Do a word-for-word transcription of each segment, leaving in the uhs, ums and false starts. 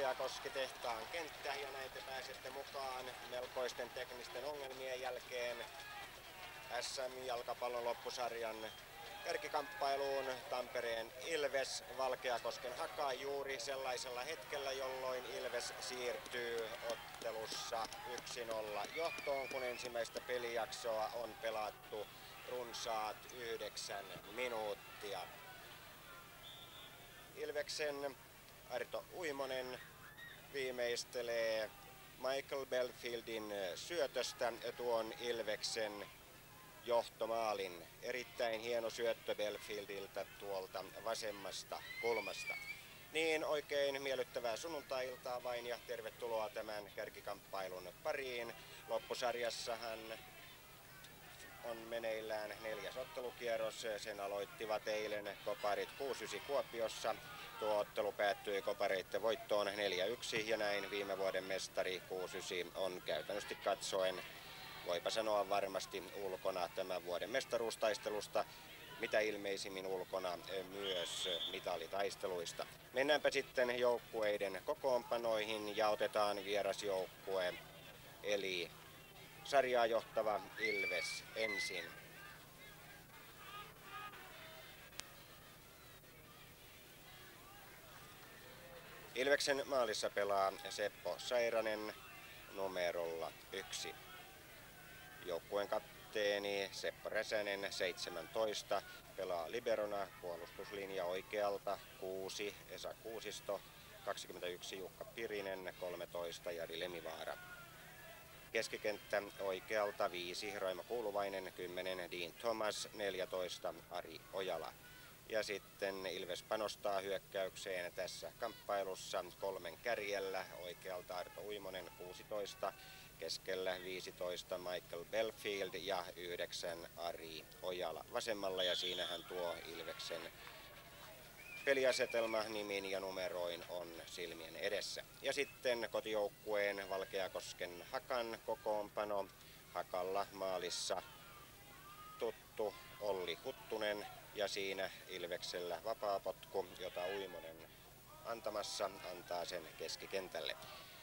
Valkeakoski tehtaan kenttä ja näin te pääsette mukaan melkoisten teknisten ongelmien jälkeen S M-jalkapallon loppusarjan kärkikamppailuun. Tampereen Ilves Valkeakosken Haka juuri sellaisella hetkellä, jolloin Ilves siirtyy ottelussa yksi nolla johtoon, kun ensimmäistä pelijaksoa on pelattu runsaat yhdeksän minuuttia. Ilveksen Arto Uimonen viimeistelee Michael Belfieldin syötöstä tuon Ilveksen johtomaalin. Erittäin hieno syöttö Belfieldiltä tuolta vasemmasta kulmasta. Niin, oikein miellyttävää sunnuntai-iltaa vain ja tervetuloa tämän kärkikamppailun pariin. Loppusarjassahan on meneillään neljäs ottelukierros. Sen aloittivat eilen Koparit kuusi yhdeksän Kuopiossa. Tuo ottelu päättyi Kopareitten voittoon neljä yksi ja näin viime vuoden mestari kuusi yhdeksän on käytännössä katsoen, voipa sanoa varmasti ulkona tämän vuoden mestaruustaistelusta, mitä ilmeisimmin ulkona myös mitalitaisteluista. Mennäänpä sitten joukkueiden kokoonpanoihin ja otetaan vierasjoukkue eli sarjaa johtava Ilves ensin. Ilveksen maalissa pelaa Seppo Sairanen numerolla yksi. Joukkueen kapteeni Seppo Räsänen seitsemäntoista pelaa liberona, puolustuslinja oikealta kuusi Esa Kuusisto, kaksikymmentäyksi Jukka Pirinen, kolmetoista Jari Lemivaara. Keskikenttä oikealta viisi Raimo Kuuluvainen, kymmenen Dean Thomas, neljätoista Ari Ojala. Ja sitten Ilves panostaa hyökkäykseen tässä kamppailussa kolmen kärjellä. Oikealta Arto Uimonen kuusitoista, keskellä viisitoista Michael Belfield ja yhdeksän Ari Ojala vasemmalla. Ja siinähän tuo Ilveksen peliasetelma nimin ja numeroin on silmien edessä. Ja sitten kotijoukkueen Valkeakosken Hakan kokoonpano. Hakalla maalissa tuttu Olli Huttunen ja siinä Ilveksellä vapaapotku, jota Uimonen antamassa antaa sen keskikentälle.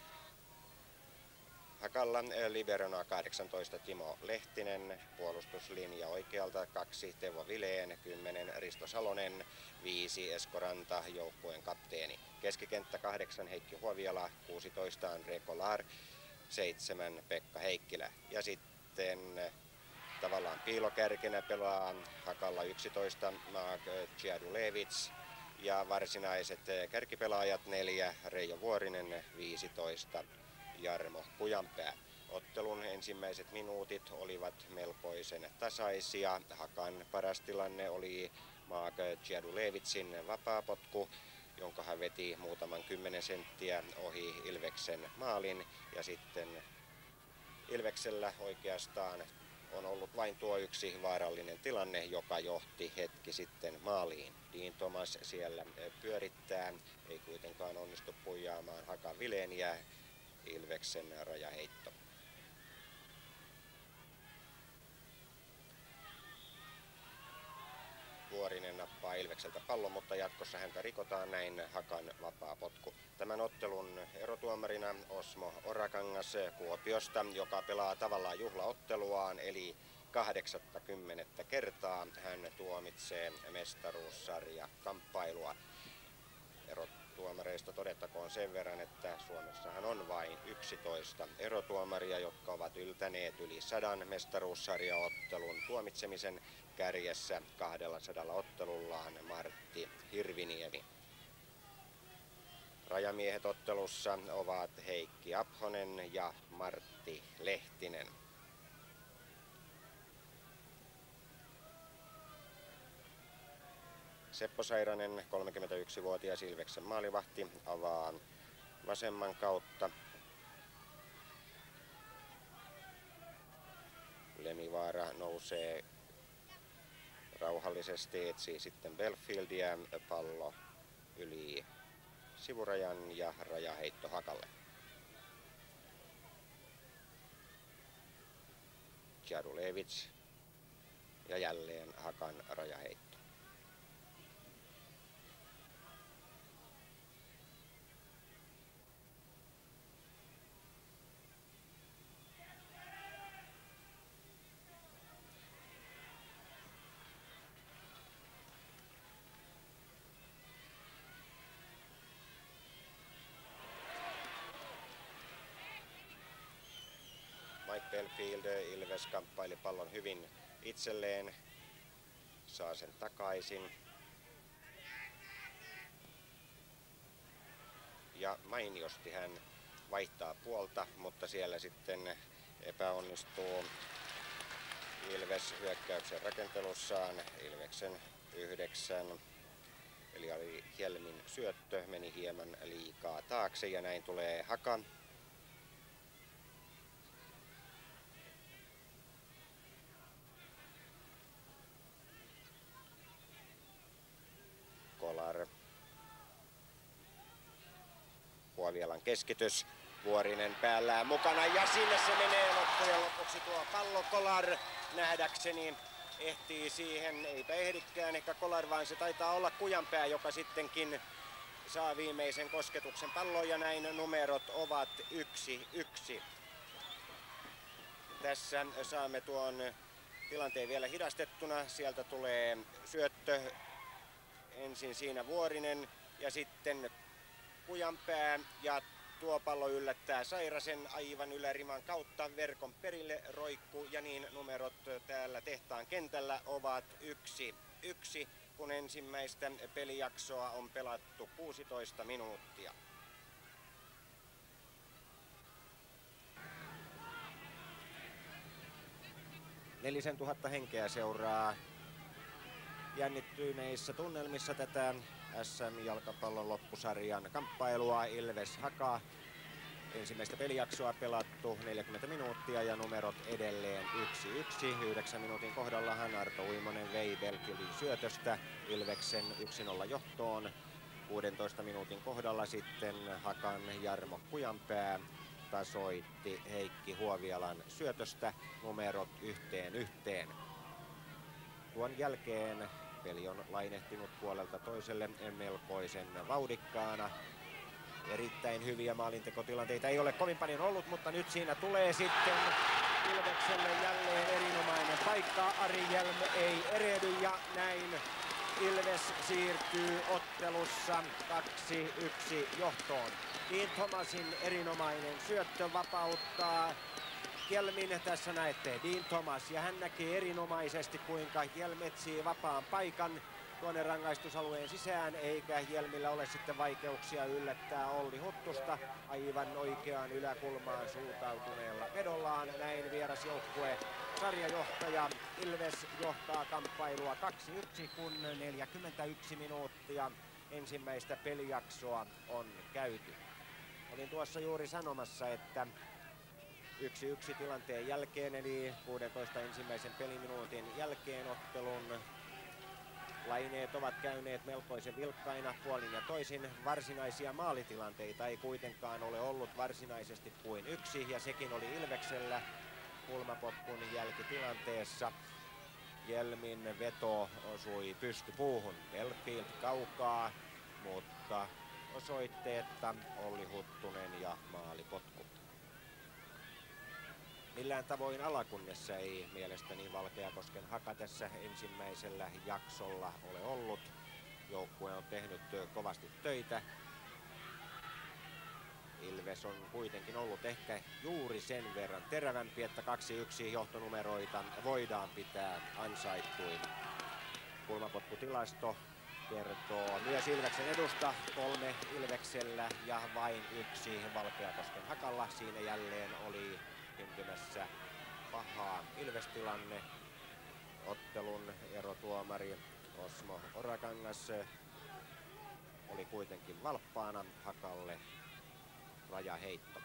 Hakalla liberona kahdeksantoista Timo Lehtinen, puolustuslinja oikealta kaksi Teuvo Vileen, kymmenen Risto Salonen, viisi Esko Ranta, joukkueen kapteeni. Keskikenttä kahdeksan Heikki Huoviala, kuusitoista Andre Kolar, seitsemän Pekka Heikkilä. Ja sitten tavallaan piilokärkenä pelaa Hakalla yksitoista Mark Ciadulevits ja varsinaiset kärkipelaajat neljä Reijo Vuorinen, viisitoista Jarmo Kujanpää. Ottelun ensimmäiset minuutit olivat melkoisen tasaisia. Hakan paras tilanne oli Mark Ciadulevitsin vapaapotku, jonka hän veti muutaman kymmenen senttiä ohi Ilveksen maalin. Ja sitten Ilveksellä oikeastaan on ollut vain tuo yksi vaarallinen tilanne, joka johti hetki sitten maaliin. Dean Thomas siellä pyörittää, ei kuitenkaan onnistu puijaamaan Hakan Vileeniä. Ilveksen rajaheitto. Vuorinen nappaa Ilvekseltä pallon, mutta jatkossa häntä rikotaan, näin Hakan vapaa potku. Tämän ottelun erotuomarina Osmo Orakangas Kuopiosta, joka pelaa tavallaan juhlaotteluaan, eli kahdeksattakymmenettä kertaa hän tuomitsee mestaruussarja kamppailua. Erotuomareista todettakoon sen verran, että Suomessahan on vain yksitoista erotuomaria, jotka ovat yltäneet yli sadan mestaruussarjaottelun tuomitsemisen kärjessä kahdellasadalla ottelullaan Martti Hirviniemi. Rajamiehet ottelussa ovat Heikki Aphonen ja Martti Lehtinen. Seppo Sairanen, kolmekymmentäyksivuotias Ilveksen maalivahti, avaa vasemman kautta. Lemivaara nousee rauhallisesti, etsii sitten Belfieldia, pallo yli sivurajan ja rajaheitto Hakalle. Ciadulevits ja jälleen Hakan rajaheitto. Mike Belfield, Ilves kamppaili pallon hyvin itselleen, saa sen takaisin. Ja mainiosti hän vaihtaa puolta, mutta siellä sitten epäonnistuu Ilves hyökkäyksen rakentelussaan. Ilveksen yhdeksän, eli oli Hjelmin syöttö, meni hieman liikaa taakse ja näin tulee Haka. Kolar. Huovialan keskitys. Vuorinen päällään mukana ja sinne se menee loppujen lopuksi tuo pallo. Kolar nähdäkseni ehtii siihen, eipä ehdikään ehkä Kolar, vaan se taitaa olla Kujanpää, joka sittenkin saa viimeisen kosketuksen palloon ja näin numerot ovat yksi yksi. Tässä saamme tuon tilanteen vielä hidastettuna. Sieltä tulee syöttö, ensin siinä Vuorinen ja sitten Kujanpää ja tuo pallo yllättää Sairasen aivan yläriman kautta verkon perille roikku ja niin numerot täällä tehtaan kentällä ovat yksi yksi, kun ensimmäistä pelijaksoa on pelattu kuusitoista minuuttia. Nelisen tuhatta henkeä seuraa jännittyneissä tunnelmissa tätä S M-jalkapallon loppusarjan kamppailua. Ilves Haka. Ensimmäistä pelijaksoa pelattu neljäkymmentä minuuttia ja numerot edelleen yksi yksi. yhdeksän minuutin kohdallahan Arto Uimonen vei Belfieldin syötöstä Ilveksen yksi nolla johtoon. kuudentoista minuutin kohdalla sitten Hakan Jarmo Kujanpää tasoitti Heikki Huovialan syötöstä, numerot yhteen yhteen. Tuon jälkeen peli on lainehtinut puolelta toiselle melkoisen vauhdikkaana. Erittäin hyviä maalintekotilanteita ei ole kovin paljon ollut, mutta nyt siinä tulee sitten Ilvekselle jälleen erinomainen paikka. Ari Hjelm ei erehdy ja näin Ilves siirtyy ottelussa kaksi yksi johtoon. Dean Thomasin erinomainen syöttö vapauttaa Hjelmin. Tässä näette Dean Thomas ja hän näkee erinomaisesti kuinka Hjelm etsii vapaan paikan tuonne rangaistusalueen sisään, eikä Hjelmillä ole sitten vaikeuksia yllättää Olli Huttusta aivan oikeaan yläkulmaan suuntautuneella vedollaan. Näin vierasjoukkue sarjajohtaja Ilves johtaa kamppailua kaksi yksi, kun neljäkymmentäyksi minuuttia ensimmäistä pelijaksoa on käyty. Olin tuossa juuri sanomassa, että yksi yksi tilanteen jälkeen, eli kuudentoista ensimmäisen peliminuutin jälkeen ottelun laineet ovat käyneet melkoisen vilkkaina puolin ja toisin. Varsinaisia maalitilanteita ei kuitenkaan ole ollut varsinaisesti kuin yksi, ja sekin oli Ilveksellä kulmapotkun jälkitilanteessa. Hjelmin veto osui pystypuuhun. Belfield kaukaa, mutta osoitteetta Olli Huttunen ja maalipotku. Millään tavoin alakunnessa ei mielestäni Valkeakosken Haka tässä ensimmäisellä jaksolla ole ollut. Joukkue on tehnyt kovasti töitä. Ilves on kuitenkin ollut ehkä juuri sen verran terävämpi, että kaksi yksi johtonumeroita voidaan pitää ansaittuina. Kulmapotkutilasto kertoo myös Ilveksen edusta, kolme Ilveksellä ja vain yksi Valkeakosken Hakalla. Siinä jälleen oli syntymässä pahaa Ilves-tilanne. Ottelun erotuomari Osmo Orakangas oli kuitenkin valppaana Hakalle rajaheitto.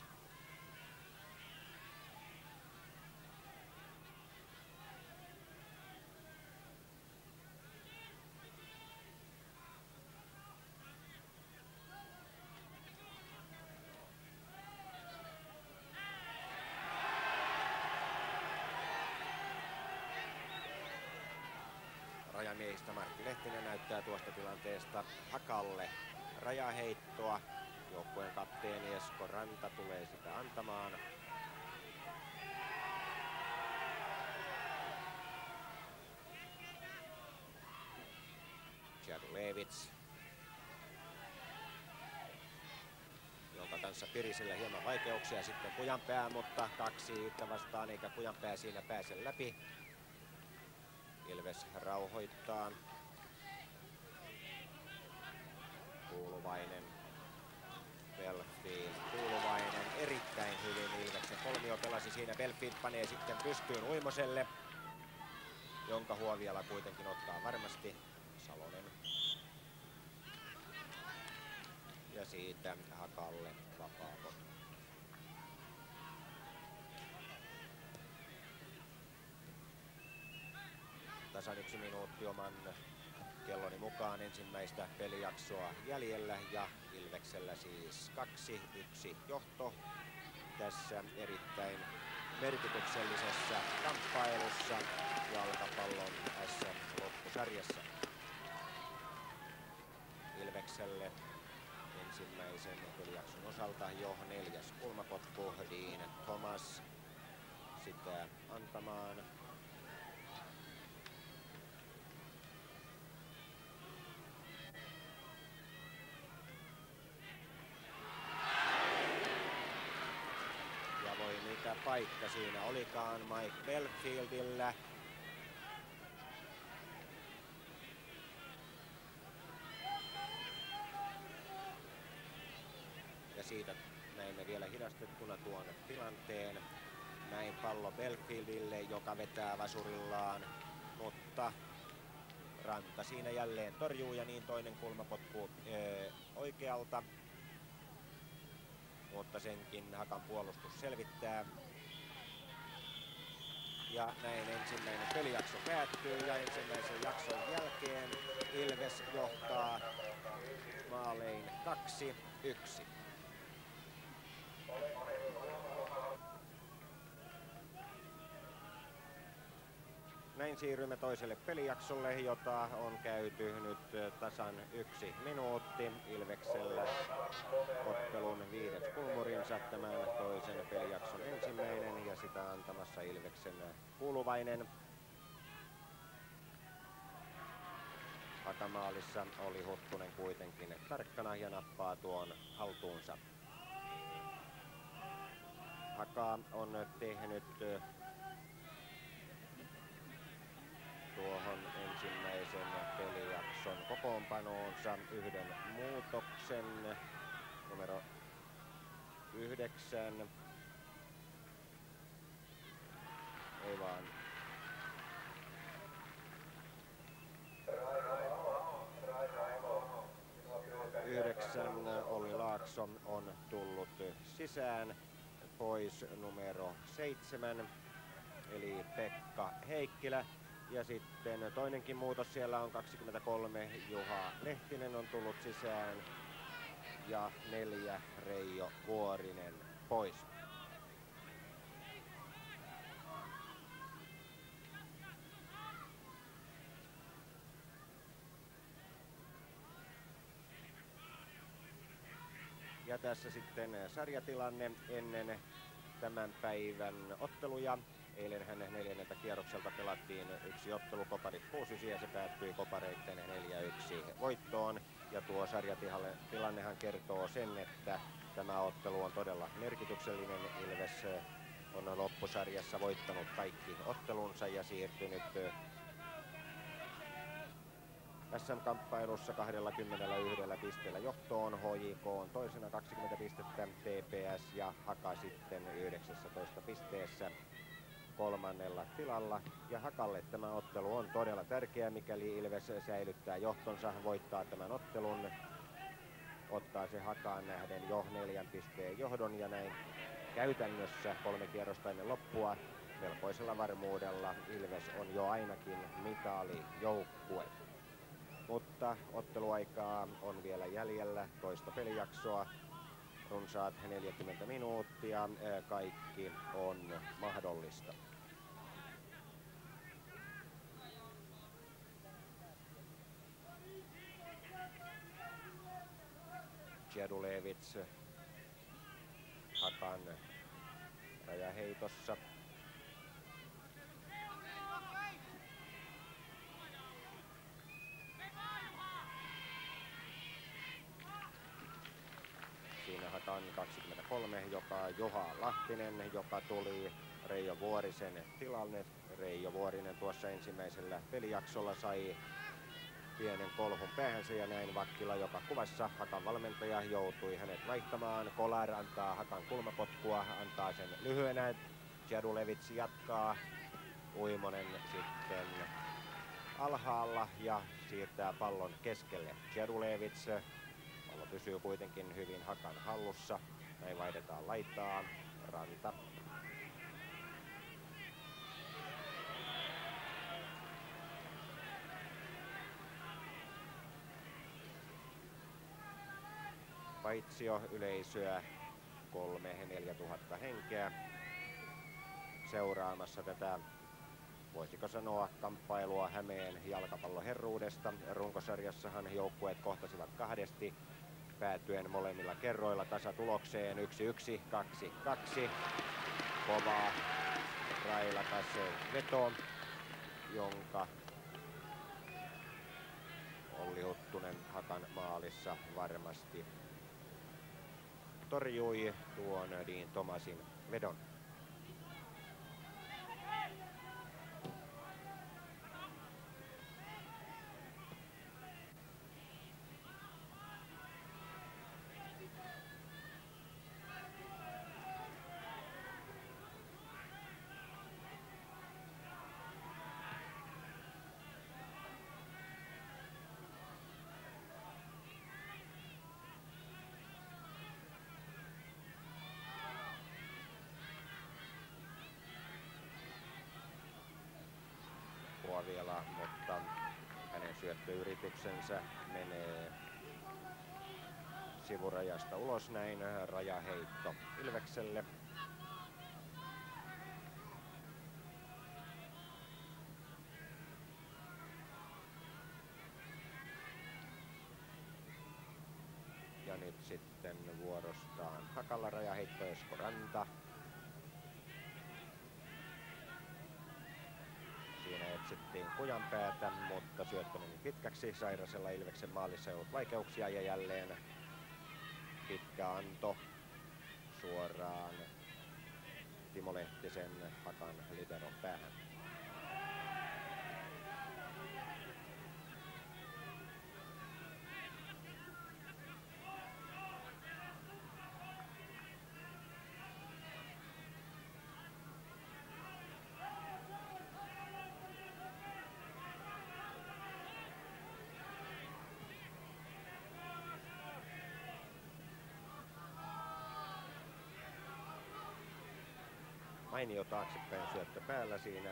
Rajamiehistä Martti Lehtinen näyttää tuosta tilanteesta Hakalle rajaheittoa. Joukkueen kapteeni Esko Ranta tulee sitä antamaan. Jadulevits, jonka kanssa Pirisillä hieman vaikeuksia. Sitten Kujanpää, mutta kaksi yhtä vastaan eikä Kujanpää siinä pääse läpi. Ilves rauhoittaa. Kuuluvainen, Belfield, Kuuluvainen erittäin hyvin. Ilveksen kolmio pelasi siinä. Belfield panee sitten pystyyn Uimoselle, jonka Huoviala kuitenkin ottaa varmasti. Salonen. Ja siitä Hakalle vapaa. Tasan yksi minuutti oman kelloni mukaan ensimmäistä pelijaksoa jäljellä ja Ilveksellä siis kaksi yksi johto tässä erittäin merkityksellisessä kamppailussa jalkapallon S M-loppusarjassa. Ilvekselle ensimmäisen pelijakson osalta jo neljäs kulmapotku, Dean Thomas sitä antamaan. Ja voi mikä paikka siinä olikaan Mike Belfieldillä. Ja siitä näimme vielä hidastettuna tuon tilanteen. Näin pallo Belfieldille, joka vetää vasurillaan, mutta Ranta siinä jälleen torjuu ja niin toinen kulmapotku öö, oikealta. Mutta senkin Hakan puolustus selvittää. Ja näin ensimmäinen pelijakso päättyy ja ensimmäisen jakson jälkeen Ilves johtaa maalein kaksi yksi. Näin siirrymme toiselle pelijaksolle, jota on käyty nyt tasan yksi minuutti. Ilveksellä ottelun viides kulmurinsa, tämän toisen pelijakson ensimmäinen ja sitä antamassa Ilveksen Kuuluvainen. Hakamaalissa oli Huttunen kuitenkin tarkkana ja nappaa tuon haltuunsa. Haka on tehnyt tuohon ensimmäisen pelijakson kokoonpanoonsa yhden muutoksen, numero yhdeksän, ei vaan yhdeksän Olli Laakso on tullut sisään, pois numero seitsemän eli Pekka Heikkilä. Ja sitten toinenkin muutos siellä on kaksikymmentäkolme, Juha Lehtinen on tullut sisään ja neljä Reijo Vuorinen pois. Ja tässä sitten sarjatilanne ennen tämän päivän otteluja. Eilenhän neljänneltä kierrokselta pelattiin yksi ottelu, Koparit kuusi yhdeksän, ja se päättyi Kopareitten neljä yksi voittoon. Ja tuo sarjatilannehan kertoo sen, että tämä ottelu on todella merkityksellinen. Ilves on loppusarjassa voittanut kaikki ottelunsa ja siirtynyt S M-kamppailussa kaksikymmentäyksi pisteellä johtoon. H J K on toisena kaksikymmentä pistettä, T P S ja Haka sitten yhdeksäntoista pisteessä kolmannella tilalla. Ja Hakalle tämä ottelu on todella tärkeä, mikäli Ilves säilyttää johtonsa, voittaa tämän ottelun. Ottaa se Hakaan nähden jo neljän pisteen johdon ja näin käytännössä kolme kierrosta ennen loppua melkoisella varmuudella Ilves on jo ainakin mitalijoukkue. Mutta otteluaikaa on vielä jäljellä, toista pelijaksoa, runsaat neljäkymmentä minuuttia, kaikki on mahdollista. Tjedulevits Hakan rajaheitossa. Siinä Hakan kaksikymmentäkolme, joka Juha Lahtinen, joka tuli Reijo Vuorisen tilanne. Reijo Vuorinen tuossa ensimmäisellä pelijaksolla sai pienen kolhun päähänsä ja näin Vakkila, joka kuvassa Hakan valmentaja, joutui hänet vaihtamaan. Kolar antaa Hakan kulmapotkua, antaa sen lyhyenä. Jadulevits jatkaa. Uimonen sitten alhaalla ja siirtää pallon keskelle. Jadulevits. Pallo pysyy kuitenkin hyvin Hakan hallussa. Näin vaihdetaan laitaa. Ranta. Paitsio yleisöä kolme neljä tuhatta henkeä seuraamassa tätä, voisiko sanoa, kamppailua Hämeen jalkapalloherruudesta. Runkosarjassahan joukkueet kohtasivat kahdesti päätyen molemmilla kerroilla tasatulokseen yksi yksi, kaksi kaksi. Kova railakas veto, jonka Olli Huttunen Hakan maalissa varmasti torjui tuon Dean Thomasin vedon. Vielä, mutta hänen syöttöyrityksensä menee sivurajasta ulos, näin rajaheitto Ilvekselle. Ja nyt sitten vuorostaan Hakalla rajaheitto Esko Ranta. Siinä etsittiin Kujanpäätä, mutta syöttö meni pitkäksi. Sairasella Ilveksen maalissa ei ollut vaikeuksia ja jälleen pitkä anto suoraan Timo Lehtisen Hakan liberon päähän. Mainio taaksepäin syöttö päällä siinä.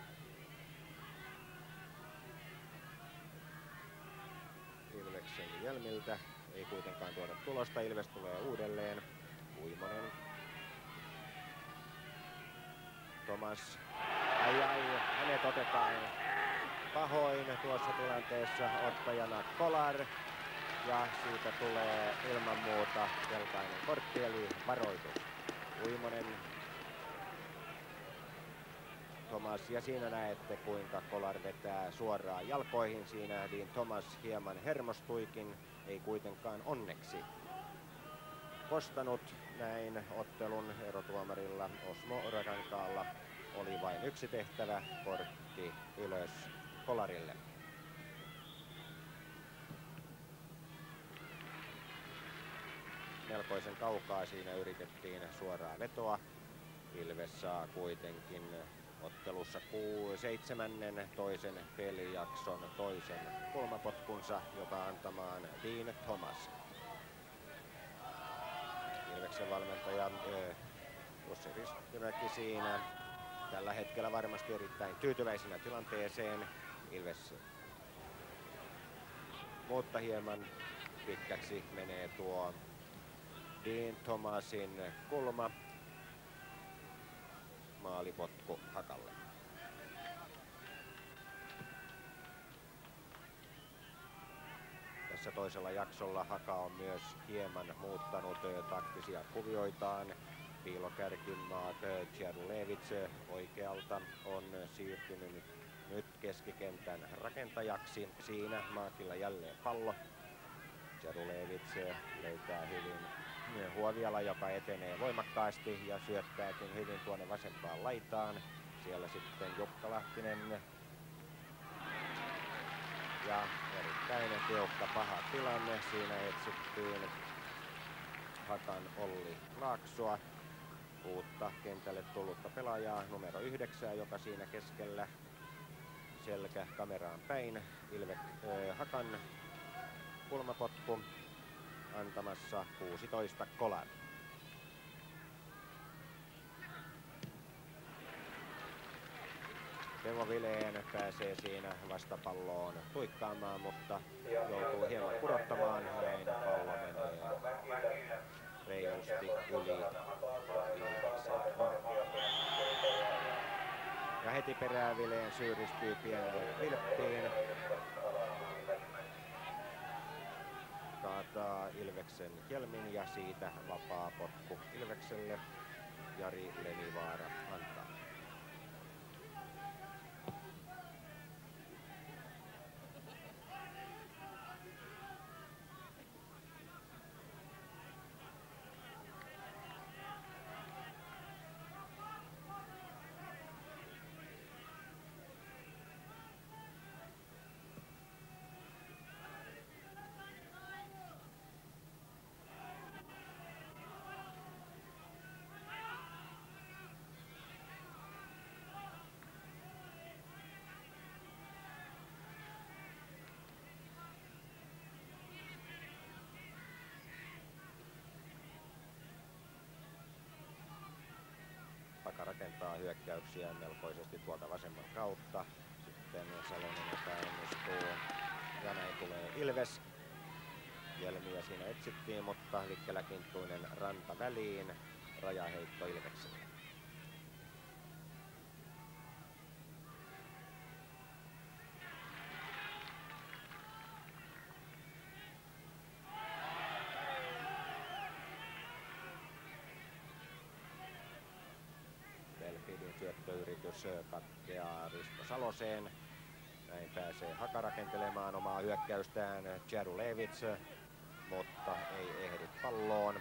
Ilveksen Jelmiltä ei kuitenkaan tuoda tulosta. Ilves tulee uudelleen. Uimonen. Thomas. Ai ai, hänet otetaan pahoin tuossa tilanteessa, ottajana Kolar. Ja siitä tulee ilman muuta keltainen kortti eli varoitus. Uimonen. Thomas, ja siinä näette kuinka Kolar vetää suoraan jalkoihin. Siinä Dean Thomas hieman hermostuikin, ei kuitenkaan onneksi kostanut. Näin ottelun erotuomarilla Osmo Orakankaalla oli vain yksi tehtävä, kortti ylös Kolarille. Melkoisen kaukaa siinä yritettiin suoraa vetoa. Ilves saa kuitenkin ottelussa seitsemännen toisen pelijakson toisen kulmapotkunsa, joka antamaan Dean Thomas. Ilveksen valmentaja Jussi Ristimäki siinä tällä hetkellä varmasti erittäin tyytyväisenä tilanteeseen. Ilves, mutta hieman pitkäksi menee tuo Dean Thomasin kulma. Maalipotku Hakalle. Tässä toisella jaksolla Haka on myös hieman muuttanut taktisia kuvioitaan. Piilokärkimaat Jadulevits oikealta on siirtynyt nyt keskikentän rakentajaksi. Siinä Maakilla jälleen pallo. Jadulevits löytää hyvin Huoviala, joka etenee voimakkaasti ja syöttääkin hyvin tuonne vasempaan laitaan. Siellä sitten Jukka Lahtinen. Ja erittäin tiukka paha tilanne. Siinä etsittiin Hakan Olli Laaksoa, uutta kentälle tullutta pelaajaa numero yhdeksän, joka siinä keskellä selkä kameraan päin. Ilve, äh, Hakan kulmapotku antamassa kuusitoista Kolar. Teuvo Vileen pääsee siinä vastapalloon tuikkaamaan, mutta joutuu hieman pudottamaan. Näin pallo menee reilusti yli. Ja heti perään Vileen syyristyy pieneen vilppiin. Kaataa Ilveksen Hjelmin ja siitä vapaa potku Ilvekselle. Jari Lemivaara antaa. Haka rakentaa hyökkäyksiä melkoisesti tuolta vasemman kautta. Sitten Salonen epäonnistuu. Ja näin tulee Ilves. Jelmiä siinä etsittiin, mutta Vikkelä Kinttuinen ranta väliin. Rajaheitto Ilvekselle. Syöttöyritys katkeaa Risto Saloseen. Näin pääsee Haka rakentelemaan omaa hyökkäystään. Jarulewicz, mutta ei ehdi palloon.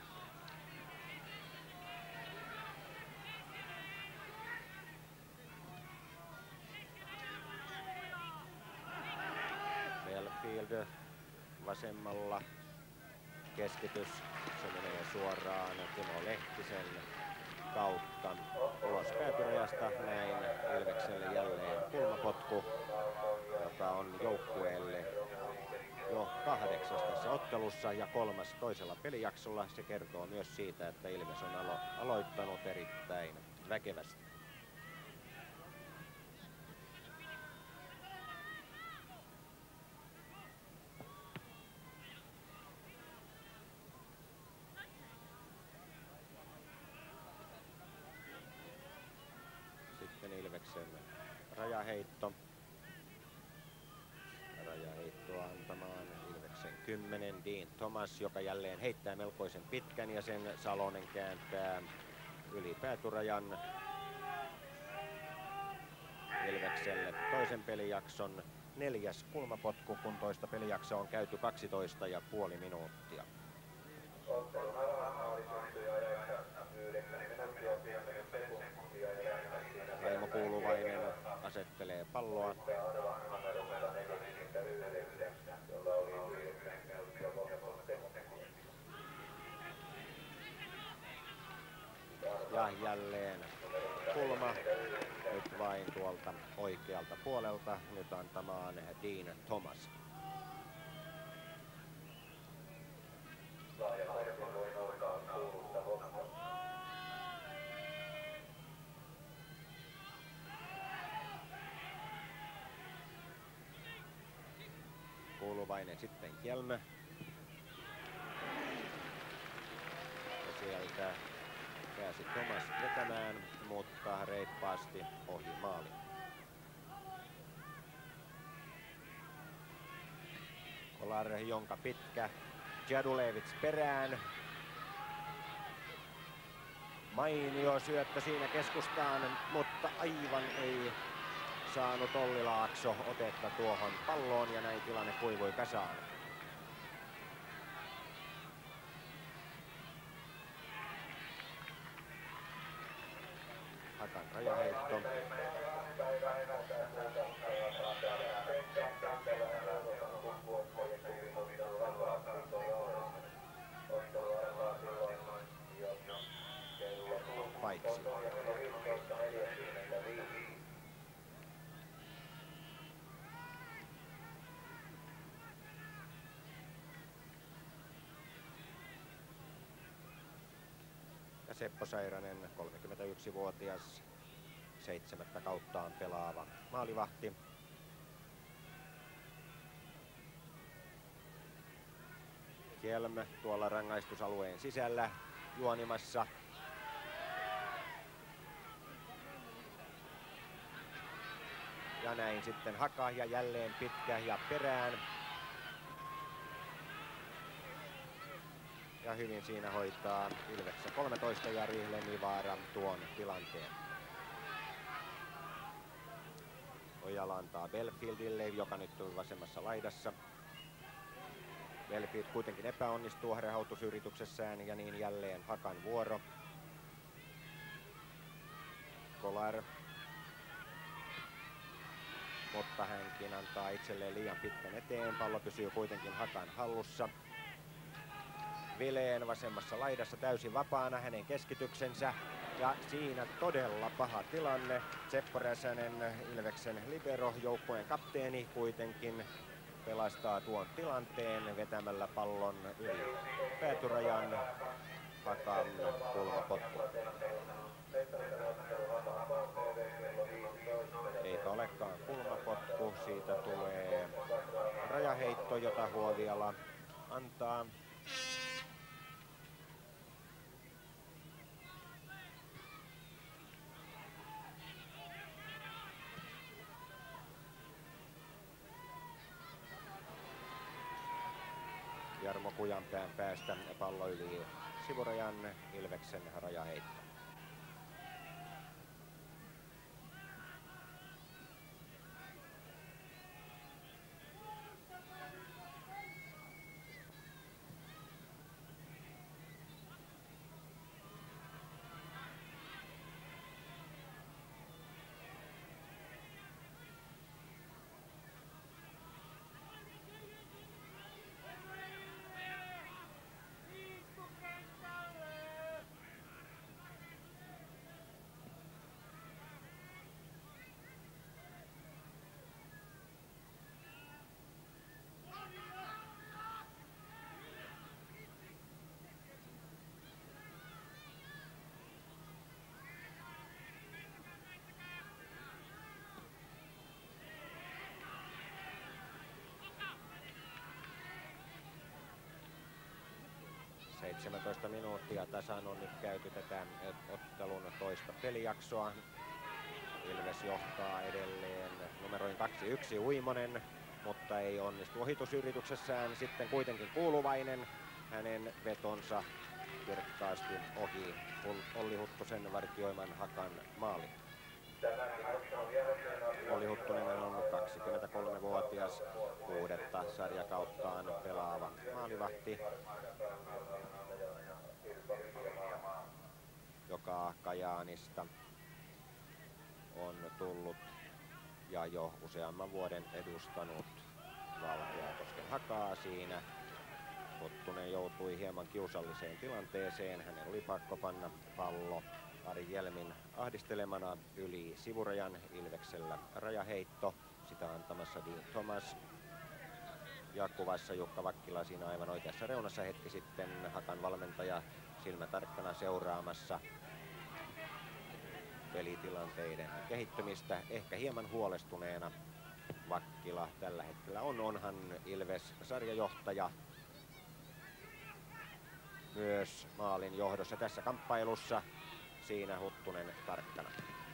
Belfield vasemmalla. Keskitys. Se menee suoraan Timo Lehtisen kautta ulos päätyrajasta. Näin Ilvekselle jälleen kulmapotku, joka on joukkueelle jo kahdeksas tässä ottelussa ja kolmas toisella pelijaksolla. Se kertoo myös siitä, että Ilves on alo aloittanut erittäin väkevästi. Ilveksen rajaheitto. Rajaheittoa antamaan Ilveksen kymmenen Dean Thomas, joka jälleen heittää melkoisen pitkän ja sen Salonen kääntää yli päätyrajan. Ilvekselle toisen pelijakson neljäs kulmapotku, kun toista pelijaksoa on käyty kaksitoista ja puoli minuuttia. Raimo Kuuluvainen asettelee palloa. Ja jälleen kulma nyt vain tuolta oikealta puolelta. Nyt antamaan Dean Thomas. Kuuluvainen sitten Hjelmö. Ja sieltä pääsi Thomas vetämään, mutta reippaasti ohi maali. Kolar, jonka pitkä. Jarulewicz perään. Mainio syöttö siinä keskustaan, mutta aivan ei saanut Olli Laakso otetta tuohon palloon ja näin tilanne kuivui kasaan. Hakan rajaheitto. Paitsi. Ja Seppo Sairanen, kolmekymmentäyksivuotias, seitsemättä kauttaan pelaava maalivahti. Hjelm tuolla rangaistusalueen sisällä juonimassa. Ja näin sitten Haka ja jälleen pitkä ja perään. Ja hyvin siinä hoitaa Ilveksen kolmetoista Jari Lemmivaara tuon tilanteen. Ojala antaa Belfieldille, joka nyt on vasemmassa laidassa. Belfield kuitenkin epäonnistuu harhautusyrityksessään ja niin jälleen Hakan vuoro. Kolar. Mutta hänkin antaa itselleen liian pitkän eteen. Pallo pysyy kuitenkin Hakan hallussa. Vileen vasemmassa laidassa täysin vapaana, hänen keskityksensä. Ja siinä todella paha tilanne. Seppo Räsänen, Ilveksen libero, joukkueen kapteeni, kuitenkin pelastaa tuon tilanteen vetämällä pallon yli päätyrajan. Hakan kulmapotku. Eipä olekaan kulmapotku, siitä tulee rajaheitto, jota Huoviala antaa. Jarmo Kujanpään päästä pallo yli sivurajan, Ilveksen rajaheitto. seitsemäntoista minuuttia tasan on nyt käyty tätä ottelun toista pelijaksoa. Ilves johtaa edelleen numeroin kaksi yksi Uimonen, mutta ei onnistu ohitusyrityksessään. Sitten kuitenkin Kuuluvainen, hänen vetonsa kirkkaasti ohi Olli Huttusen vartioiman Hakan maali. Olli Huttunen on kaksikymmentäkolmevuotias, kuudetta sarjakauttaan pelaava maalivahti, joka Kajaanista on tullut ja jo useamman vuoden edustanut Valkeakosken Hakaa siinä. Huttunen joutui hieman kiusalliseen tilanteeseen. Hänen oli pakko panna pallo Ari Hjelmin ahdistelemana yli sivurajan. Ilveksellä rajaheitto, sitä antamassa Dean Thomas. Ja kuvassa Jukka Vakkila siinä aivan oikeassa reunassa hetki sitten, Hakan valmentaja silmä tarkkana seuraamassa pelitilanteiden kehittymistä. Ehkä hieman huolestuneena Vakkila tällä hetkellä on. Onhan Ilves sarjajohtaja myös maalin johdossa tässä kamppailussa. Siinä Huttunen tarkkana.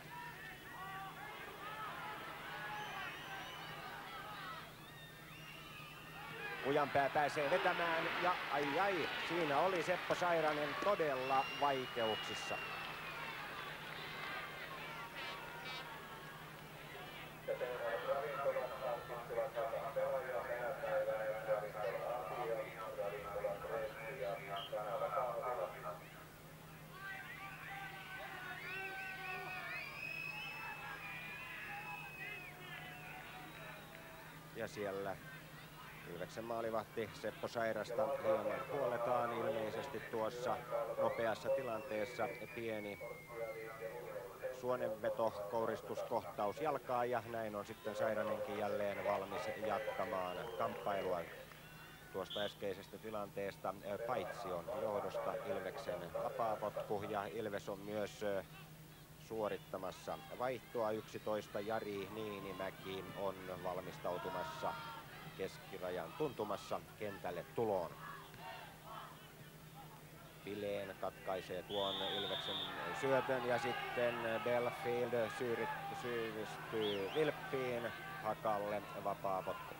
Kujanpää pääsee vetämään ja ai ai, siinä oli Seppo Sairanen todella vaikeuksissa. ja siellä Ilveksen maalivahti Seppo Sairasta hieman huoletaan ilmeisesti tuossa nopeassa tilanteessa. Pieni suonenveto, kouristuskohtaus jalkaa ja näin on sitten Sairanenkin jälleen valmis jatkamaan kamppailua tuosta äskeisestä tilanteesta paitsion johdosta. Ilveksen vapaapotku ja Ilves on myös suorittamassa vaihtoa. yksitoista Jari Niinimäki on valmistautumassa keskirajan tuntumassa kentälle tuloon. Pileen katkaisee tuon Ilveksen syötön ja sitten Belfield syyllistyy vilppiin Hakalle vapaapotku.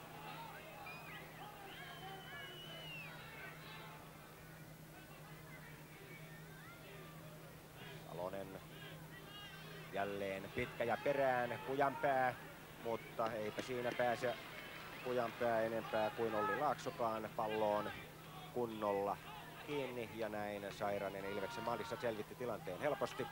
Salonen jälleen pitkä ja perään Kujanpää, mutta eipä siinä pääse Kujanpää enempää kuin Olli Laaksokaan palloon kunnolla kiinni ja näin Sairanen Ilveksen maalissa selvitti tilanteen helposti.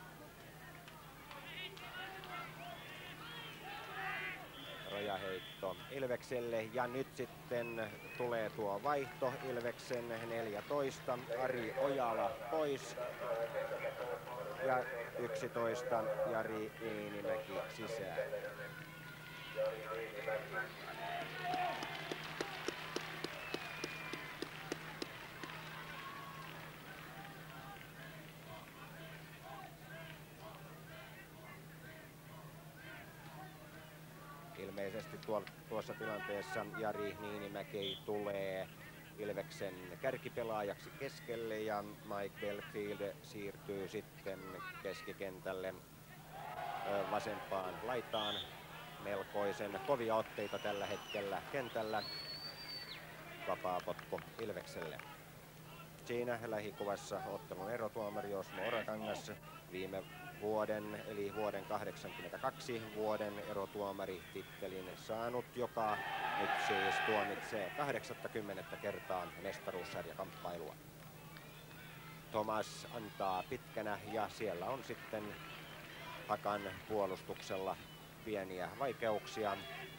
Rajaheitto Ilvekselle ja nyt sitten tulee tuo vaihto Ilveksen neljätoista. Ari Ojala pois ja yksitoista Jari Niinimäki sisään. Ilmeisesti tuossa tilanteessa Jari Niinimäki tulee Ilveksen kärkipelaajaksi keskelle ja Mike Belfield siirtyy sitten keskikentälle vasempaan laitaan. Melkoisen kovia otteita tällä hetkellä kentällä. Vapaapotku Ilvekselle. Siinä lähikuvassa ottelun erotuomari Osmo Orakangas, viime vuoden eli vuoden kahdeksankymmentäkaksi vuoden erotuomaritittelin saanut, joka nyt siis tuomitsee kahdeksattakymmenettä kertaa mestaruussarjakamppailua. Thomas antaa pitkänä ja siellä on sitten Hakan puolustuksella pieniä vaikeuksia.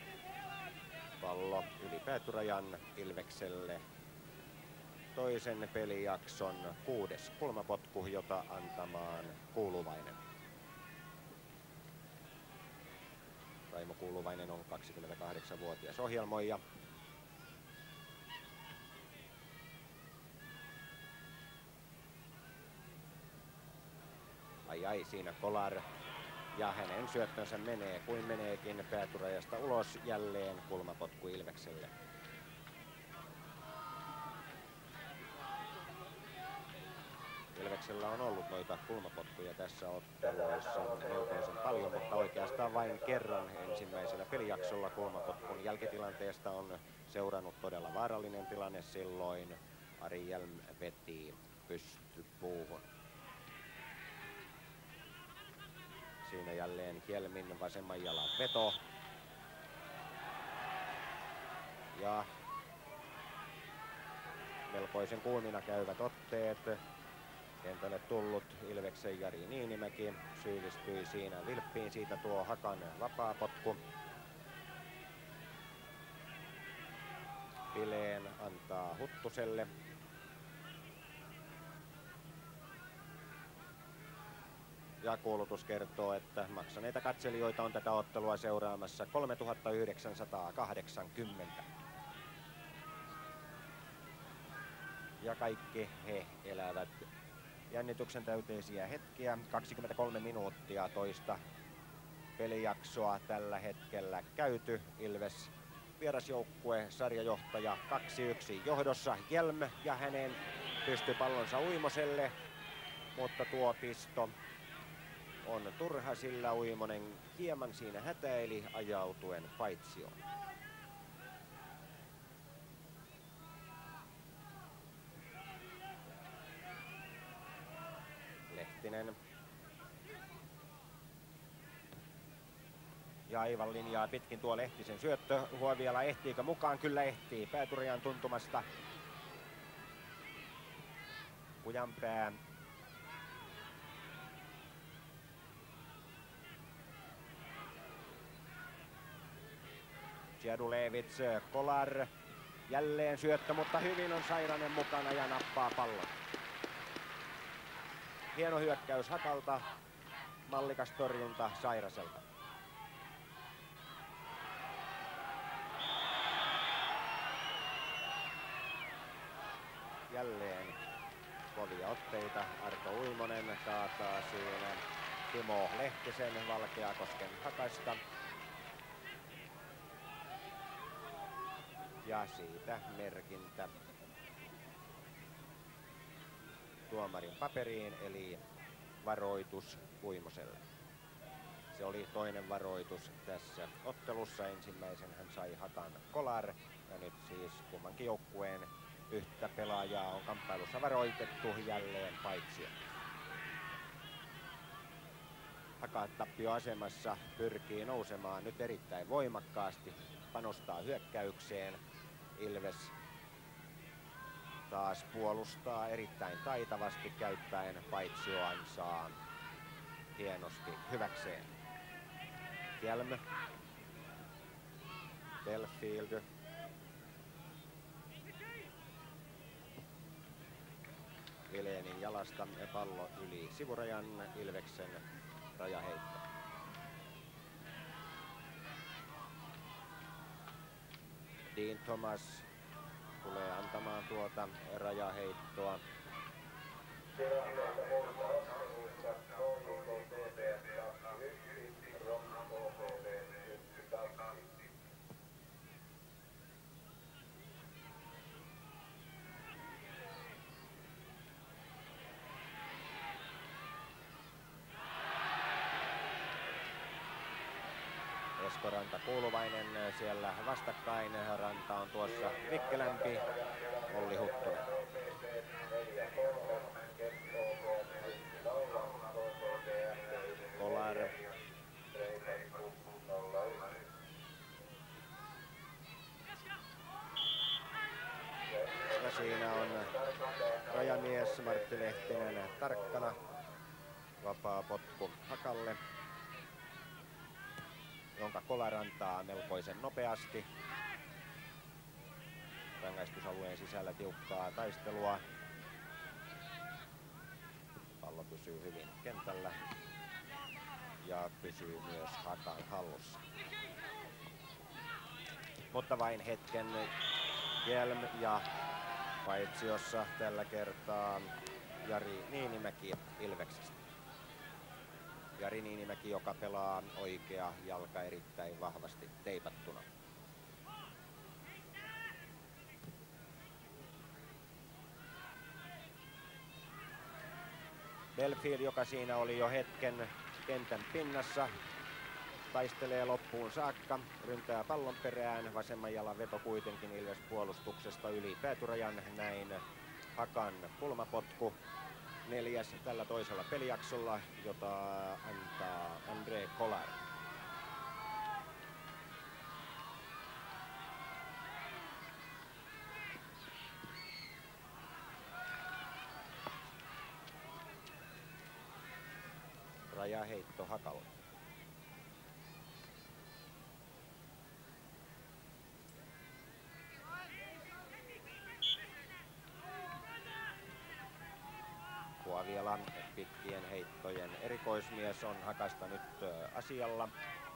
Pallo yli päätyrajan Ilvekselle. Toisen pelijakson kuudes kulmapotku, jota antamaan Kuuluvainen. Raimo Kuuluvainen on kaksikymmentäkahdeksanvuotias ohjelmoija. Ai ai, siinä Kolar. Ja hänen syöttönsä menee kuin meneekin päätyrajasta ulos, jälleen kulmapotku Ilvekselle. Ilveksellä on ollut noita kulmapotkuja tässä otteluissa melkoisen paljon, mutta oikeastaan vain kerran ensimmäisellä pelijaksolla kulmapotkun jälkitilanteesta on seurannut todella vaarallinen tilanne silloin. Ari Hjelm veti pystypuuhun. Siinä jälleen Hjelmin vasemman jalan veto. Ja melkoisen kuumina käyvät otteet. Kentälle tullut Ilveksen Jari Niinimäki syyllistyi siinä vilppiin, siitä tuo Hakan vapaapotku. Pileen antaa Huttuselle. Ja kuulutus kertoo, että maksaneita katselijoita on tätä ottelua seuraamassa kolmetuhattayhdeksänsataakahdeksankymmentä. Ja kaikki he elävät jännityksen täyteisiä hetkiä. kaksikymmentäkolme minuuttia toista pelijaksoa tällä hetkellä käyty. Ilves vierasjoukkue, sarjajohtaja kaksi yksi johdossa. Hjelm ja hänen pystypallonsa Uimoselle, mutta tuo pisto on turha, sillä Uimonen hieman siinä hätäili ajautuen paitsioon. Lehtinen. Ja aivan linjaa pitkin tuo Lehtisen syöttö. Huoviala ehtiikö mukaan? Kyllä ehtii. Pääturian tuntumasta. Kujanpää. Siadulevits, Kolar, jälleen syöttö, mutta hyvin on Sairanen mukana ja nappaa pallon. Hieno hyökkäys Hakalta, mallikas torjunta Sairaselta. Jälleen kovia otteita. Arto Uimonen kaataa siinä Timo Lehtisen Valkeakosken Hakasta. Ja siitä merkintä tuomarin paperiin, eli varoitus Uimoselle. Se oli toinen varoitus tässä ottelussa. Ensimmäisen hän sai Hakan Kolar ja nyt siis kummankin joukkueen yhtä pelaajaa on kamppailussa varoitettu, jälleen paitsi. Haka tappioasemassa pyrkii nousemaan nyt erittäin voimakkaasti, panostaa hyökkäykseen. Ilves taas puolustaa erittäin taitavasti käyttäen paitsioansaa hienosti hyväkseen. Hjelm, Belfield, Vilenin jalasta pallo yli sivurajan, Ilveksen rajaheitto. Dean Thomas tulee antamaan tuota rajaheittoa. Ranta Kuuluvainen siellä vastakkain. Ranta on tuossa vikkelämpi. Olli Huttunen. Kolar. Ja siinä on rajamies Martti Lehtinen tarkkana. Vapaa potku Hakalle, jonka Kolar antaa melkoisen nopeasti. Rangaistusalueen sisällä tiukkaa taistelua. Pallo pysyy hyvin kentällä ja pysyy myös Hakan hallussa. Mutta vain hetken Hjelm ja paitsiossa tällä kertaa Jari Niinimäki Ilveksestä. Jari Niinimäki, joka pelaa oikea jalka erittäin vahvasti teipattuna. Belfield, joka siinä oli jo hetken kentän pinnassa, taistelee loppuun saakka, ryntää pallon perään, vasemman jalan veto kuitenkin Ilves puolustuksesta yli päätyrajan, näin Hakan kulmapotku. Neljäs tällä toisella pelijaksolla, jota antaa Andre Kolar. Rajaheitto Hakalle. Kuoviolan pitkien heittojen erikoismies on Hakasta nyt asialla.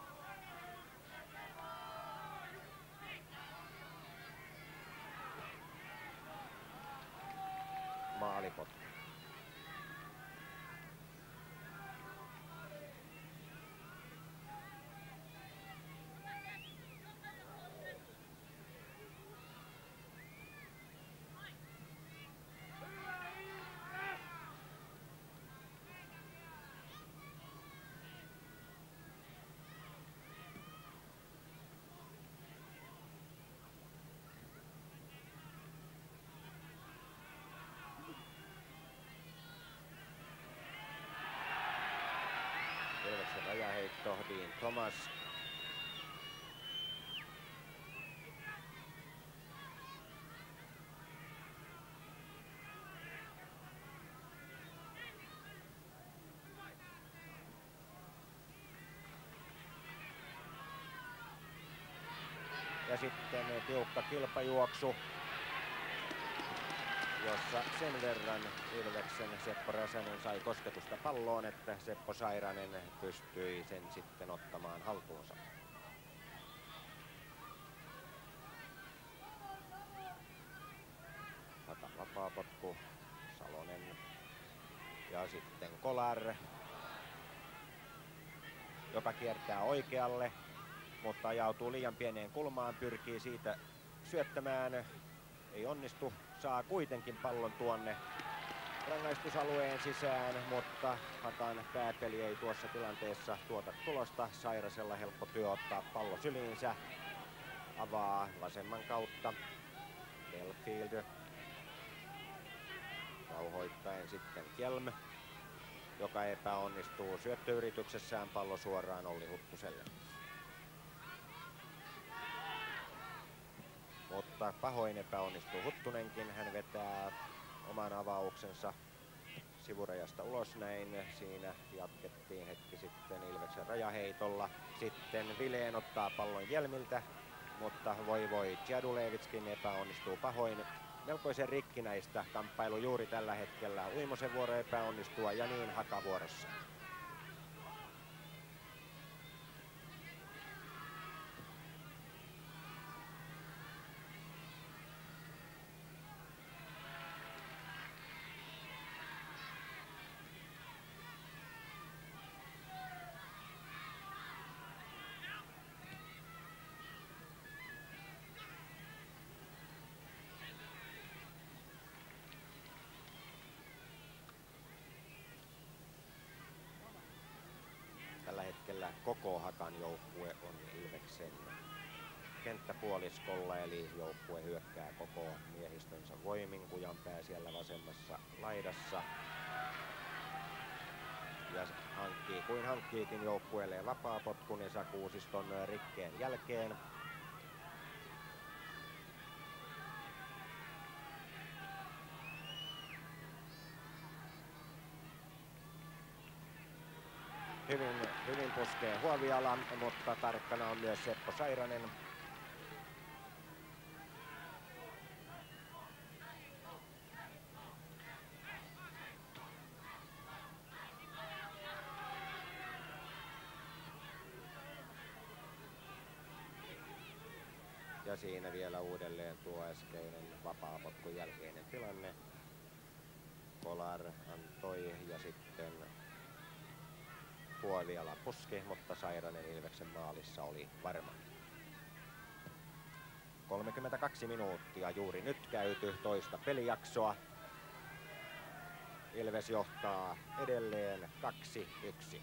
Maalipotku. Ilveksen rajaheitto, Dean Thomas. sitten tiukka kilpajuoksu, jossa sen verran Ilveksen Seppo Räsänen sai kosketusta palloon, että Seppo Sairanen pystyi sen sitten ottamaan haltuunsa. Haka vapaapotku, Salonen ja sitten Kolar, joka kiertää oikealle, mutta ajautuu liian pieneen kulmaan, pyrkii siitä syöttämään, ei onnistu, saa kuitenkin pallon tuonne rangaistusalueen sisään, mutta Hakan pääpeli ei tuossa tilanteessa tuota tulosta. Sairasella helppo työ ottaa pallo syliinsä, avaa vasemman kautta Belfield, rauhoittaen sitten Kjelm, joka epäonnistuu syöttöyrityksessään, pallo suoraan Olli Huttuselle. Mutta pahoin epäonnistuu Huttunenkin, hän vetää oman avauksensa sivurajasta ulos näin. Siinä jatkettiin hetki sitten Ilveksen rajaheitolla. Sitten Vileen ottaa pallon Jelmiltä, mutta voi voi Tjadulevitskin epäonnistuu pahoin. Melkoisen rikkinäistä kamppailu juuri tällä hetkellä. Uimosen vuoro epäonnistua ja niin Haka vuorossa. Tällä hetkellä koko Hakan joukkue on Ilveksen kenttäpuoliskolla, eli joukkue hyökkää koko miehistönsä voimin. Kujanpää siellä vasemmassa laidassa. Ja hankkii kuin hankkiikin joukkueelleen vapaapotkun Esa Kuusiston rikkeen jälkeen. Hyvin, hyvin puskee Huoviala, mutta tarkkana on myös Seppo Sairanen. Ja siinä vielä uudelleen tuo äskeinen vapaapotkun jälkeinen tilanne. Kolar antoi ja sitten Huoviala puski, mutta Sairanen Ilveksen maalissa oli varma. kolmekymmentäkaksi minuuttia juuri nyt käyty toista pelijaksoa. Ilves johtaa edelleen kaksi yksi.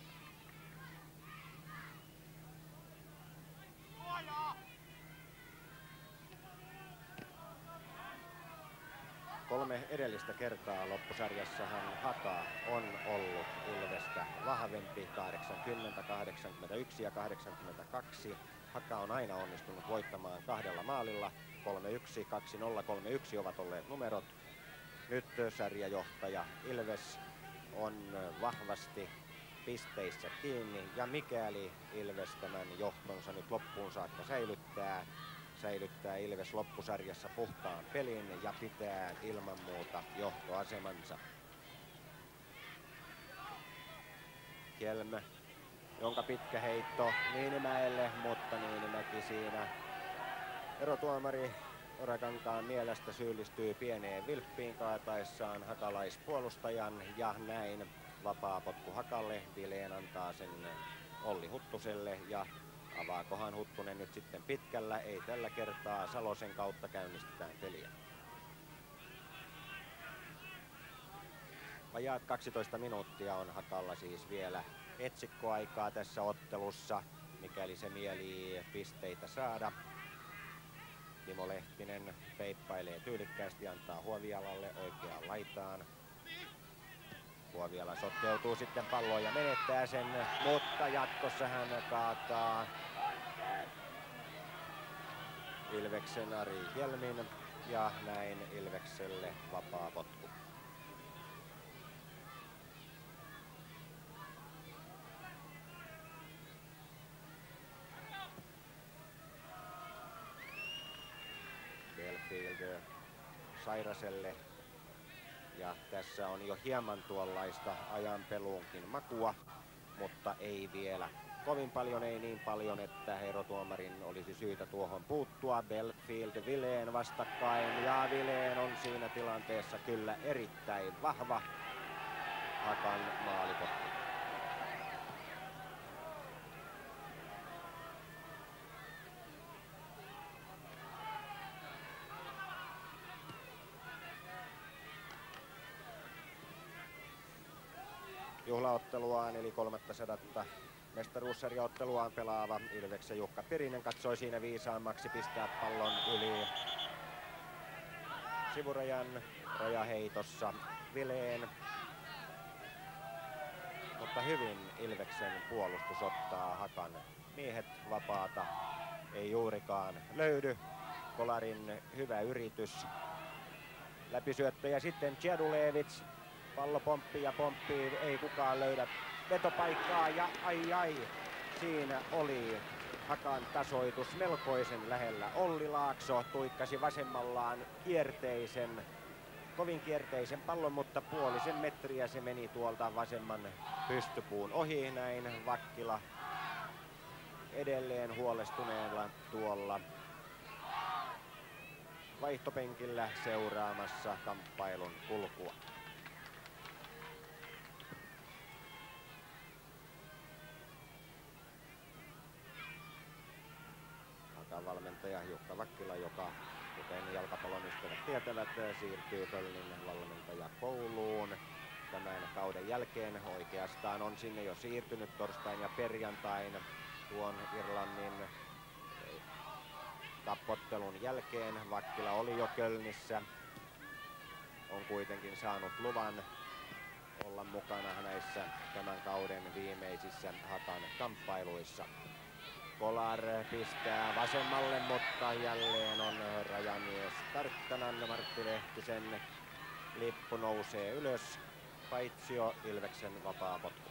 Kolme edellistä kertaa loppusarjassahan Haka on ollut Ilvestä vahvempi, kahdeksankymmentä, kahdeksankymmentäyksi ja kahdeksankymmentäkaksi. Haka on aina onnistunut voittamaan kahdella maalilla. kolme yksi, kaksi nolla, kolme yksi ovat olleet numerot. Nyt sarjajohtaja Ilves on vahvasti pisteissä kiinni, ja mikäli Ilves tämän johtonsa nyt loppuun saakka säilyttää, säilyttää Ilves loppusarjassa puhtaan pelin ja pitää ilman muuta johtoasemansa. Kjelm, jonka pitkä heitto Niinimäelle, mutta Niinimäki siinä erotuomari Orakankaan mielestä syyllistyy pieneen vilppiin kaataessaan hakalaispuolustajan, ja näin vapaapotku Hakalle. Vileen antaa sen Olli Huttuselle, ja avaakohan Huttunen nyt sitten pitkällä? Ei tällä kertaa. Salosen kautta käynnistetään peliä. Vajaat kaksitoista minuuttia on Hakalla siis vielä etsikkoaikaa tässä ottelussa, mikäli se mielii pisteitä saada. Timo Lehtinen peippailee tyylikkäästi, antaa Huovialalle oikeaan laitaan. Huoviala sotkeutuu sitten palloon ja menettää sen, mutta jatkossa hän kaataa Ilveksen Ari Kjelmin, ja näin Ilvekselle vapaa potku. Sairaselle. Ja tässä on jo hieman tuollaista ajanpeluunkin makua, mutta ei vielä kovin paljon, ei niin paljon, että erotuomarin olisi syytä tuohon puuttua. Belfield, Wilén vastakkain ja Wilén on siinä tilanteessa kyllä erittäin vahva. Hakan maalipotku. Juhlaotteluaan eli kolmattasataa mestaruussarjaotteluaan pelaava Ilveksen Jukka Pirinen katsoi siinä viisaammaksi pistää pallon yli sivurajan rajaheitossa Wilén. Mutta hyvin Ilveksen puolustus ottaa Hakan miehet vapaata. Ei juurikaan löydy. Kolarin hyvä yritys. Läpisyöttö ja sitten Tjedulevic. Pallo pomppii ja pomppii, ei kukaan löydä vetopaikkaa ja ai ai. Siinä oli Hakan tasoitus melkoisen lähellä. Olli Laakso tuikkasi vasemmallaan kierteisen, kovin kierteisen pallon, mutta puolisen metriä se meni tuolta vasemman pystypuun ohi. Näin Vakkila edelleen huolestuneella tuolla vaihtopenkillä seuraamassa kamppailun kulkua. Valmentaja Jukka Vakkila, joka kuten jalkapallon ystävät tietävät, siirtyy Kölnin valmentajakouluun tämän kauden jälkeen. Oikeastaan on sinne jo siirtynyt torstain ja perjantain tuon Irlannin kappottelun jälkeen. Vakkila oli jo Kölnissä, on kuitenkin saanut luvan olla mukana näissä tämän kauden viimeisissä Hakan kamppailuissa. Kolar pistää vasemmalle, mutta jälleen on rajamies Tarkkanan. Martti Lehtisen lippu nousee ylös. Paitsio Ilveksen vapaa potku.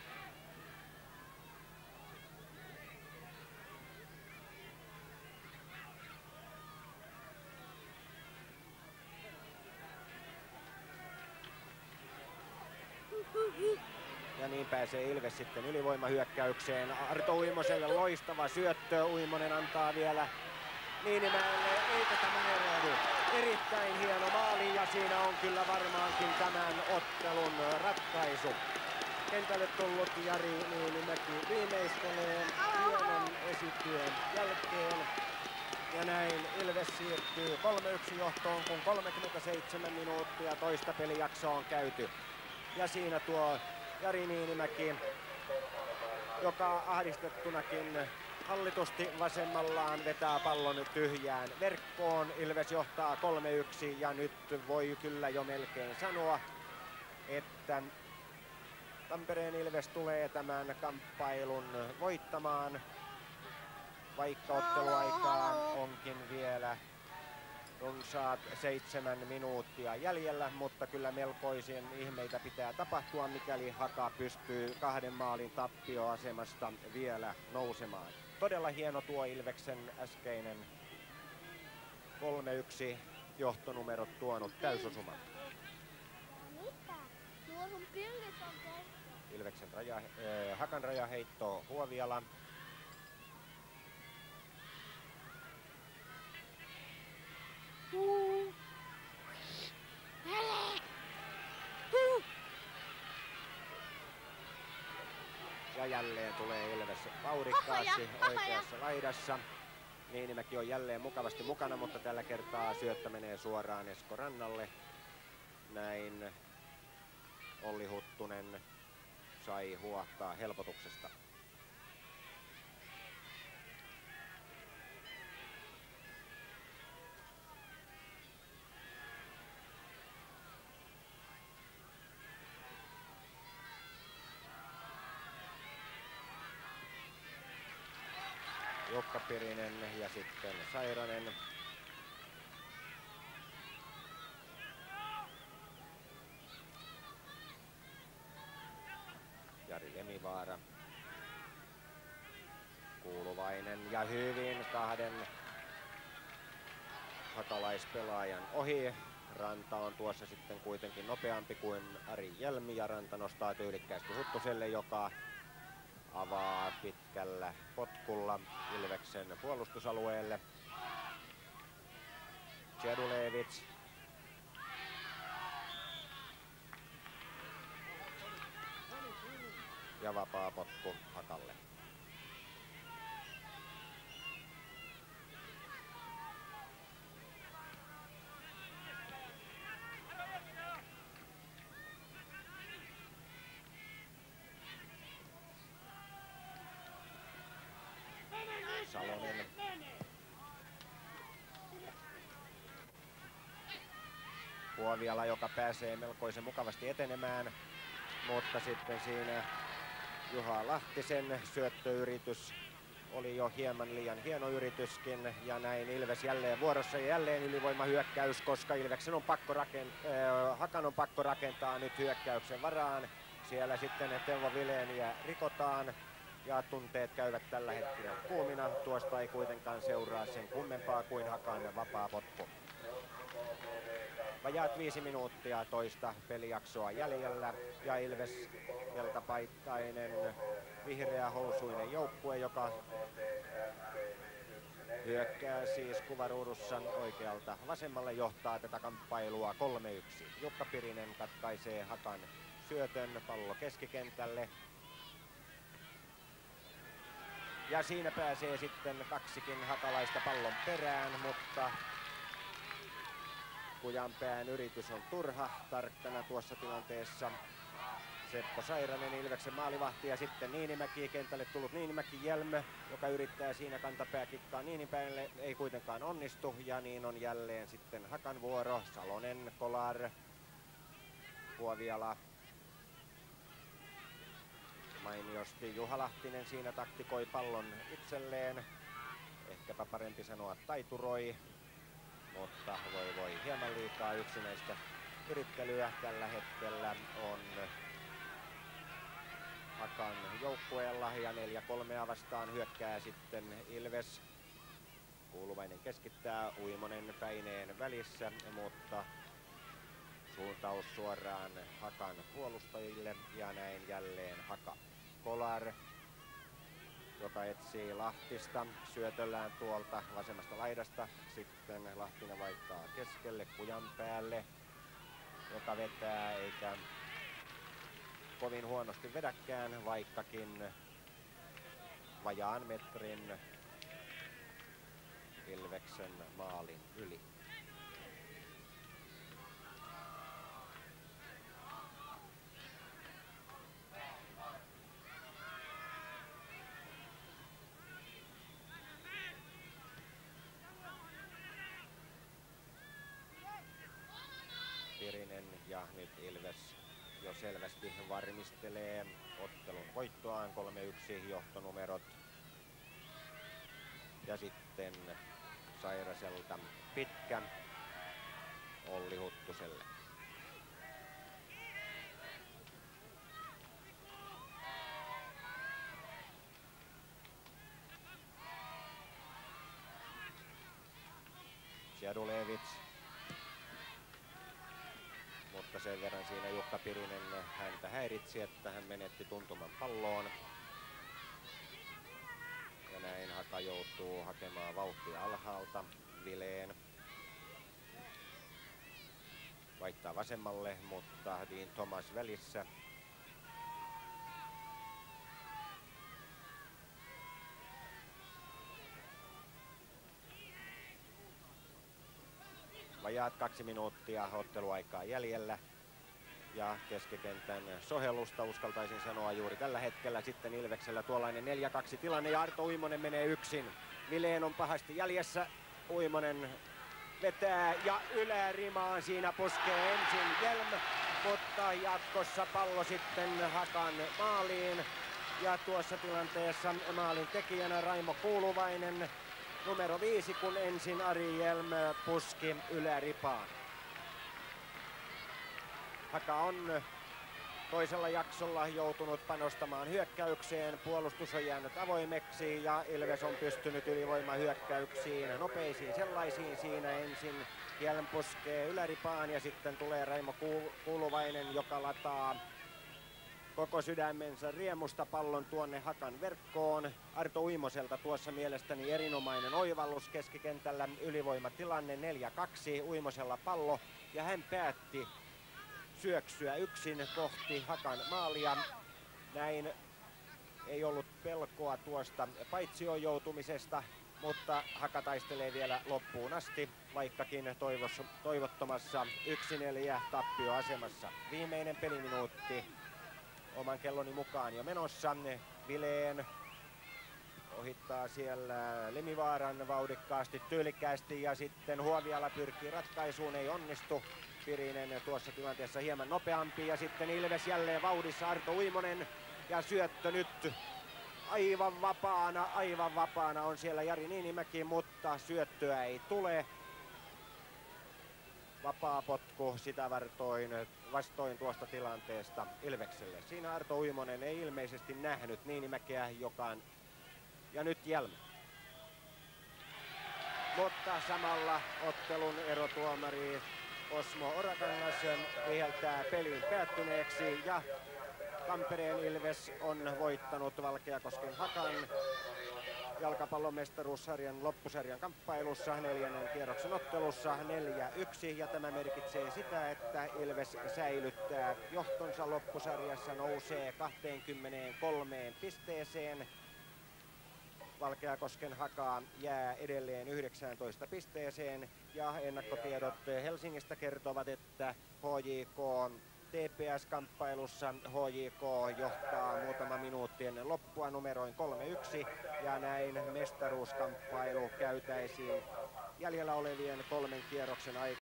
Ja niin pääsee Ilves sitten ylivoimahyökkäykseen. Arto Uimoselle loistava syöttö. Uimonen antaa vielä Niinimäelle. Eikä tämä erehdy. Erittäin hieno maali ja siinä on kyllä varmaankin tämän ottelun ratkaisu. Kentälle tullut Jari Niinimäki viimeistelee hienon esityön jälkeen. Ja näin Ilves siirtyy kolme yksi johtoon, kun kolmekymmentäseitsemän minuuttia toista pelijaksoa on käyty. Ja siinä tuo Jari Niinimäki, joka ahdistettunakin hallitusti vasemmallaan vetää pallon tyhjään verkkoon. Ilves johtaa kolme yksi ja nyt voi kyllä jo melkein sanoa, että Tampereen Ilves tulee tämän kamppailun voittamaan, vaikka otteluaikaa onkin vielä runsaat seitsemän minuuttia jäljellä, mutta kyllä melkoisen ihmeitä pitää tapahtua, mikäli Haka pystyy kahden maalin tappioasemasta vielä nousemaan. Todella hieno tuo Ilveksen äskeinen kolme yksi johtonumerot tuonut täysosuma. Ilveksen raja, äh, Hakan rajaheitto Huoviala. Ja jälleen tulee Ilves vauhdikkaasti oikeassa laidassa. Niinimäki on jälleen mukavasti mukana, mutta tällä kertaa syöttö menee suoraan Esko Rannalle. Näin Olli Huttunen sai huohtaa helpotuksesta. Jukka Pirinen ja sitten Sairanen. Jari Lemivaara. Kuuluvainen ja hyvin kahden hakalaispelaajan ohi. Ranta on tuossa sitten kuitenkin nopeampi kuin Ari Jelmi ja Ranta nostaa tyylikkäästi Huttuselle, joka avaa pitkällä potkulla Ilveksen puolustusalueelle. Tsedulevits. Ja vapaa potku Hakalle. Salonen. Puoviala, joka pääsee melkoisen mukavasti etenemään, mutta sitten siinä Juha Lahtisen syöttöyritys oli jo hieman liian hieno yrityskin, ja näin Ilves jälleen vuorossa ja jälleen ylivoimahyökkäys, koska Ilveksen on pakko rakentaa, äh, Hakan on pakko rakentaa nyt hyökkäyksen varaan. Siellä sitten Teuvo Vileniä rikotaan ja tunteet käyvät tällä hetkellä kuumina. Tuosta ei kuitenkaan seuraa sen kummempaa kuin Hakan vapaa potku. Vajaat viisi minuuttia toista pelijaksoa jäljellä ja Ilves keltapaikkainen vihreä housuinen joukkue, joka hyökkää siis kuvaruudussa oikealta vasemmalle, johtaa tätä kamppailua kolme yksi. Jukka Pirinen katkaisee Hakan syötön, pallo keskikentälle. Ja siinä pääsee sitten kaksikin hakalaista pallon perään, mutta Kujanpään yritys on turha. Tarkkana tuossa tilanteessa Seppo Sairanen, Ilveksen maalivahti, ja sitten Niinimäki, kentälle tullut Niinimäki Jelmö, joka yrittää siinä kantapää kikkaa Niinipäille, ei kuitenkaan onnistu, ja niin on jälleen sitten Hakan vuoro. Salonen, Kolar, Puoviala. Mainiosti Juha Lahtinen siinä taktikoi pallon itselleen, ehkäpä parempi sanoa taituroi, mutta voi voi, hieman liikaa yksinäistä yrittelyä tällä hetkellä on Hakan joukkueella, ja neljä kolmea vastaan hyökkää sitten Ilves. Kuuluvainen keskittää, Uimonen Päineen välissä, mutta suuntaus suoraan Hakan puolustajille, ja näin jälleen Haka. Kolar, joka etsii Lahtista syötöllään tuolta vasemmasta laidasta. Sitten Lahtinen vaihtaa keskelle Kujanpäälle, joka vetää eikä kovin huonosti vedäkään, vaikkakin vajaan metrin Ilveksen maalin yli. Pirinen ja nyt Ilves jo selvästi varmistelee ottelun voittoaan, kolme yksi johtonumerot. Ja sitten Sairaselta pitkä Olli Huttuselle. Tsedulevits. Mutta sen verran siinä Jukka Pirinen häntä häiritsi, että hän menetti tuntuman palloon. Ja näin Haka joutuu hakemaan vauhtia alhaalta. Vileen vaihtaa vasemmalle, mutta Dean Thomas välissä. Vajaat kaksi minuuttia otteluaikaa jäljellä. Ja keskikentän sohellusta uskaltaisin sanoa juuri tällä hetkellä. Sitten Ilveksellä tuollainen neljä kaksi tilanne ja Arto Uimonen menee yksin. Vileen on pahasti jäljessä. Uimonen vetää ja ylärimaan, siinä puskee ensin Jelm, mutta jatkossa pallo sitten Hakan maaliin. Ja tuossa tilanteessa maalin tekijänä Raimo Kuuluvainen, numero viisi, kun ensin Ari Jelm puski yläripaan. Haka on toisella jaksolla joutunut panostamaan hyökkäykseen, puolustus on jäänyt avoimeksi ja Ilves on pystynyt ylivoimahyökkäyksiin, nopeisiin sellaisiin. Siinä ensin Hjelm puskee yläripaan ja sitten tulee Raimo Kuuluvainen, joka lataa koko sydämensä riemusta pallon tuonne Hakan verkkoon. Arto Uimoselta tuossa mielestäni erinomainen oivallus keskikentällä, ylivoimatilanne neljä kaksi, Uimosella pallo ja hän päätti syöksyä yksin kohti Hakan maalia. Näin ei ollut pelkoa tuosta paitsioon joutumisesta, mutta Haka taistelee vielä loppuun asti, vaikkakin toivossa, toivottomassa yksi neljä tappioasemassa. Viimeinen peliminuutti oman kelloni mukaan jo menossa. Vileen ohittaa siellä Lemivaaran vauhdikkaasti, tyylikkäästi ja sitten Huoviala pyrkii ratkaisuun, ei onnistu. Pirinen tuossa tilanteessa hieman nopeampi ja sitten Ilves jälleen vauhdissa, Arto Uimonen ja syöttö nyt aivan vapaana, aivan vapaana on siellä Jari Niinimäki, mutta syöttöä ei tule. Vapaa potku sitä vartoin vastoin tuosta tilanteesta Ilvekselle. Siinä Arto Uimonen ei ilmeisesti nähnyt Niinimäkeä, joka on... Ja nyt Hjelm. Mutta samalla ottelun erotuomari Osmo Orakangas viheltää pelin päättyneeksi ja Tampereen Ilves on voittanut Valkeakosken Hakan jalkapallon mestaruussarjan loppusarjan kamppailussa neljännen kierroksen ottelussa neljä yksi ja tämä merkitsee sitä, että Ilves säilyttää johtonsa loppusarjassa, nousee kaksikymmentäkolme pisteeseen. Valkeakosken Haka jää edelleen yhdeksääntoista pisteeseen ja ennakkotiedot Helsingistä kertovat, että H J K T P S-kamppailussa H J K johtaa muutama minuutti ennen loppua numeroin kolme yksi ja näin mestaruuskamppailu käytäisiin jäljellä olevien kolmen kierroksen aikana.